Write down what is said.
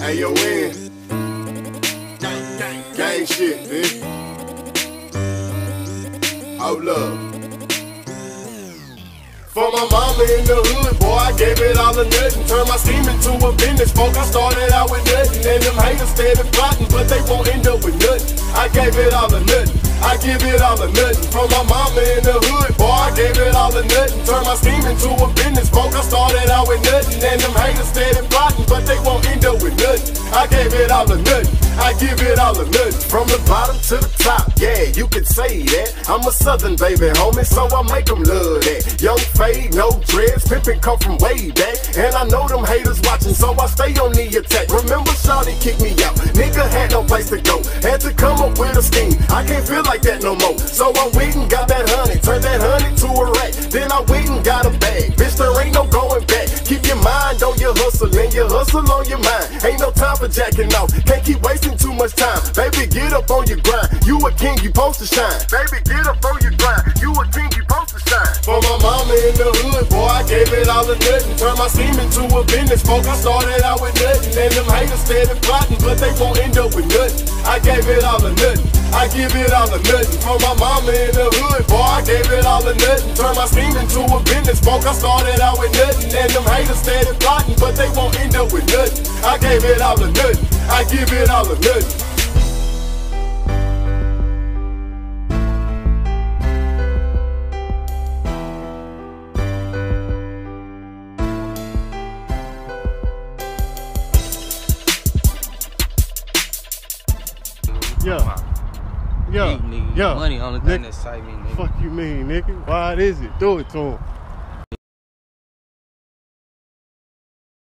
Hey, yo, in. Gang shit, bitch. Hold up. For my mama in the hood, boy, I gave it all or nothing. Turned my scheme into a business, folk. I started out with nothing, and them haters steady plotting, but they won't end up with nothing. I gave it all or nothing. I give it all or nothing. From my mama in the hood, boy, I gave it all or nothing. Turned my scheme into a business, folk. I started out with nothing, and them haters steady plotting, but they won't end up with nothing. I gave it all or nothing. I give it all or nothing. From the bottom to the top, yeah, you can say that. I'm a southern baby, homie, so I make them love that. Young fade, no dreads, pimpin' come from way back. And I know them haters watching, so I stay on the attack. Remember Shawty kicked me out, nigga had no place to go. Had to come up with a scheme, I can't feel like that no more. So I went and got that honey, turned that honey to a rack. Then I went and got a bag, bitch there ain't no going back. Keep your mind on your hustle and your hustle on your mind. Ain't no time for jacking off, can't keep wasting too much time. Baby, get up on your grind, you a king, you supposed to shine. Baby, get up on your grind, you a king, you supposed to shine. For my mama in the hood, boy, I gave it all or nothing. Turned my scheme into a business, folk. I started out with nothing, and them haters steady plotting, but they won't end up with nothing. I gave it all or nothing. I give it all or nothing. For my mama in the hood, boy, I gave it all or nothing. Turned my scheme into a business, folk. I started out with nothing, and them haters steady plotting, but they won't end up with nothing. I gave it all or nothing. I give it all or nothing. Yo, Money only thing that excite me, nigga. Fuck you mean, nigga? Why is it? Do it to him.